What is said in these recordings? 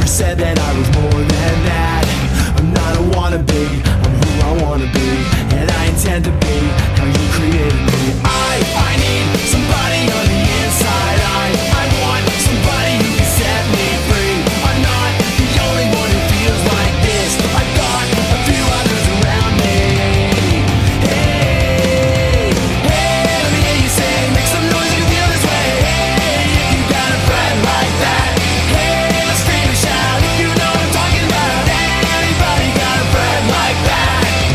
I said that I was more than that. I'm not a wannabe, I'm who I wanna be, and I intend to be how you created me. I need somebody on the inside. I want somebody who can set me free. I'm not the only one who feels like this. I've got a few others around me. Hey, hey, let me hear you say, make some noise if you feel this way. Hey, if you got a friend like that, hey, let's scream and shout if you know what I'm talking about. Anybody got a friend like that?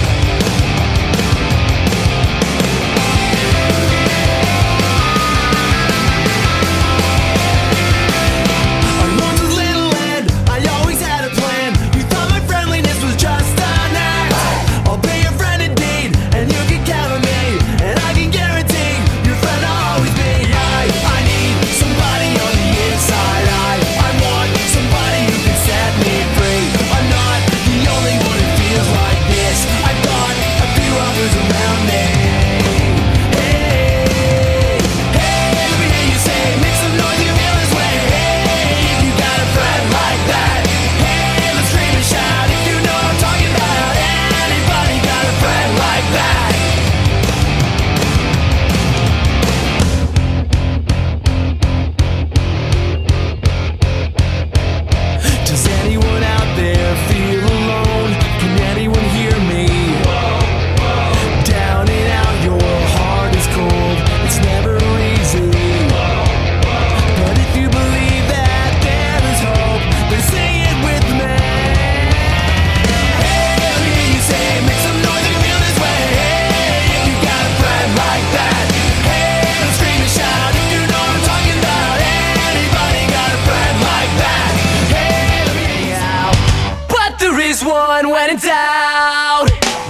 I once was little and I always had a plan. You thought my friendliness was just an act. I'll be your friend indeed, and you can count on me, and I can guarantee your friend I'll always be. I need somebody on the inside. I want somebody who can set me free. I'm not the only one who feels like this. I've got a few others around me. Hey, hey, let me hear you say, make some noise if you feel this way. Hey, if you got a friend like that, hey, let's scream and shout if you know what I'm talking about. Anybody got a friend like that? Does anyone out there feel alone? Can anyone hear me? Down and out, your heart is cold. It's never easy. But if you believe that there is hope, then say it with me. Hey, let me hear you say, make some noise if you feel this way. Hey, if you got a friend like that, hey, let's scream and shout if you know what I'm talking about. Anybody got a friend like that? Hey, let me hear you out. But there is one when in doubt.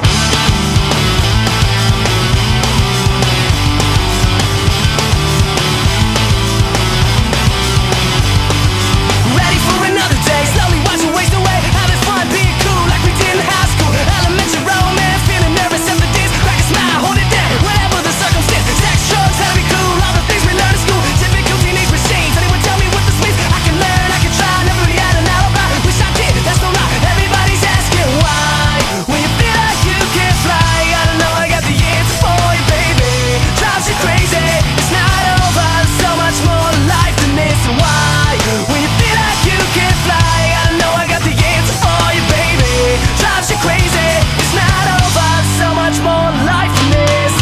Ready for another day, slowly watch it waste away. Having fun, being cool like we did in high school. Elementary romance, feeling nervous after this. Crack a smile, hold it down, whatever the circumstance. Sex, drugs, how to be cool, all the things we learned in school. Typical teenage machines, anyone tell me what this means? I can learn, I can try, never really had an alibi. Wish I did, that's no lie, everybody's asking why. When you feel like you can't fly, I don't know, I got the answer for you, baby. Drives you crazy, it's not over, there's so much more to life than this. And why? When you feel like you can't fly, I don't know, I got the answer for you, baby. Drives you crazy, it's not over, there's so much more to life than this.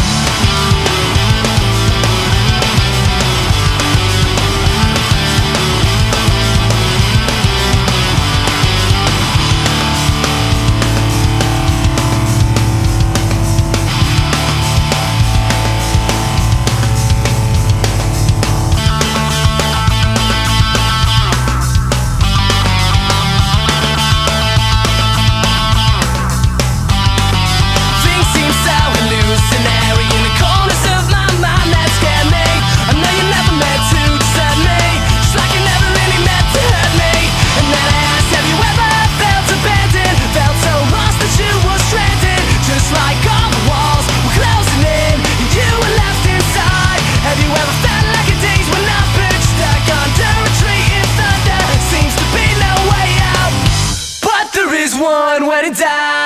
Things seem so hallucinatory in the corners of my mind that scare me. I know you never meant to desert me, just like you never really meant to hurt me. And then I asked, have you ever felt abandoned? Felt so lost that you were stranded, just like all the walls were closing in and you were left inside. Have you ever felt like a days when I'm perched stuck under a tree in thunder? Seems to be no way out, but there is one when in doubt.